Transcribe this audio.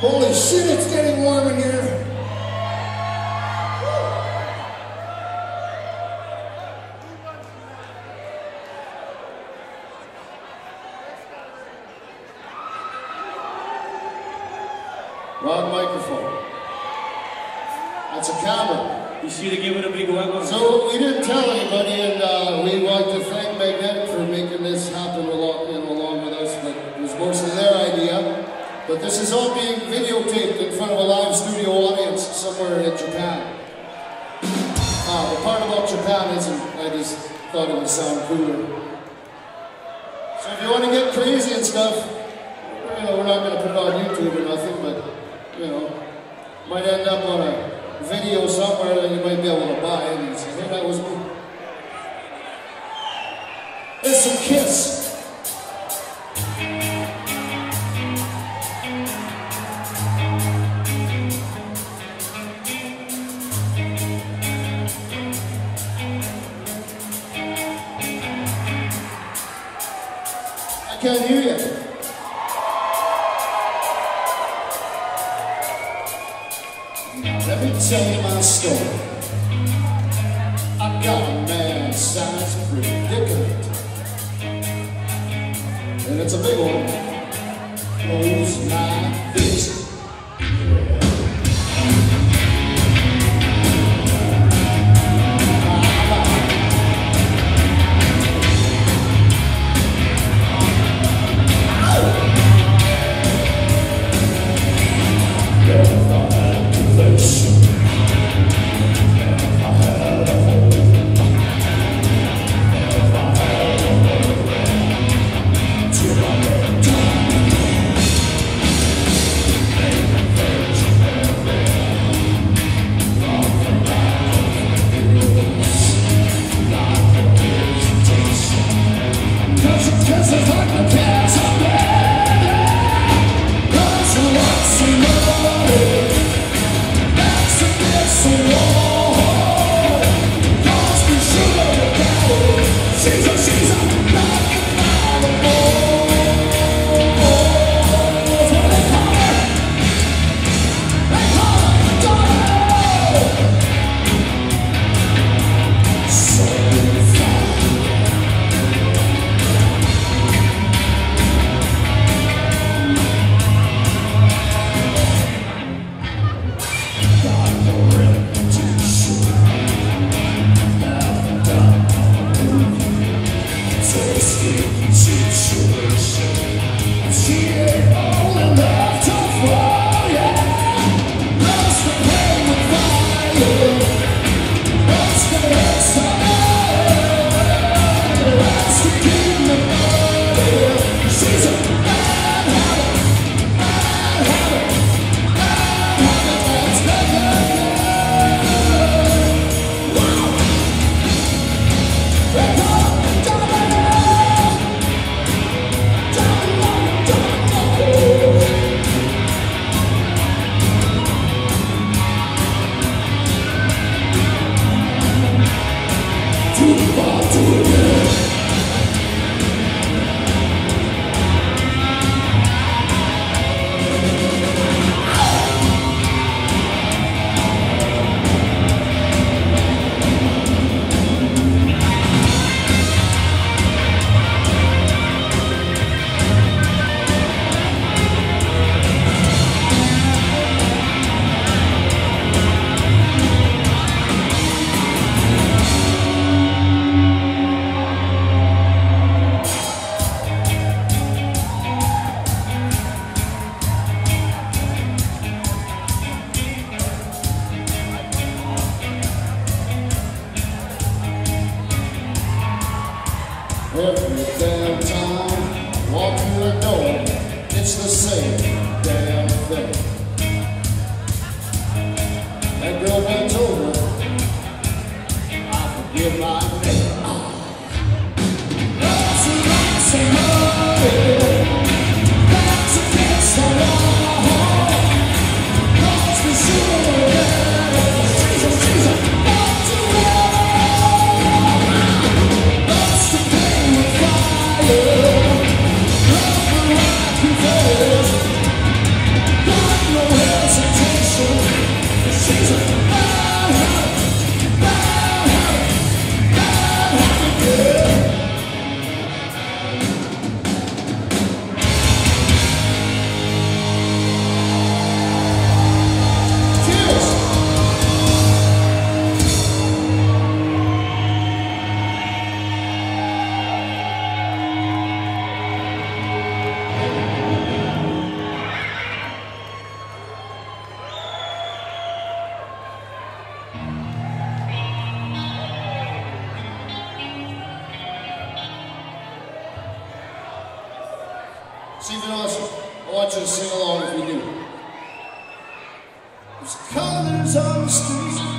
Holy shit, it's getting warm in here. Wrong microphone. That's a camera. You should have given a big one. So we didn't tell anybody, and we'd like to thank Magnetic for making this happen along with us, but it was mostly their idea. But this is all being videotaped in front of a live studio audience somewhere in Japan. The part about Japan isn't, I just thought it would sound cooler. So if you want to get crazy and stuff, you know, we're not going to put it on YouTube or nothing, but, you know, might end up on a video somewhere that you might be able to buy and say, hey, that was me. There's some Kiss. I can't hear you. Let me tell you my story. I got a man-sized predicament, and it's a big one. Close like this. Every damn time, walk through the door, it's the same damn thing. That girl bent over, I forgive my name. That's a lots of money, that's against the law. Cause we should have, Jesus, Jesus, not to that's the pain with fire. Love the life you face. See if you know this one. I want you to sing along if you do. There's colors on the street.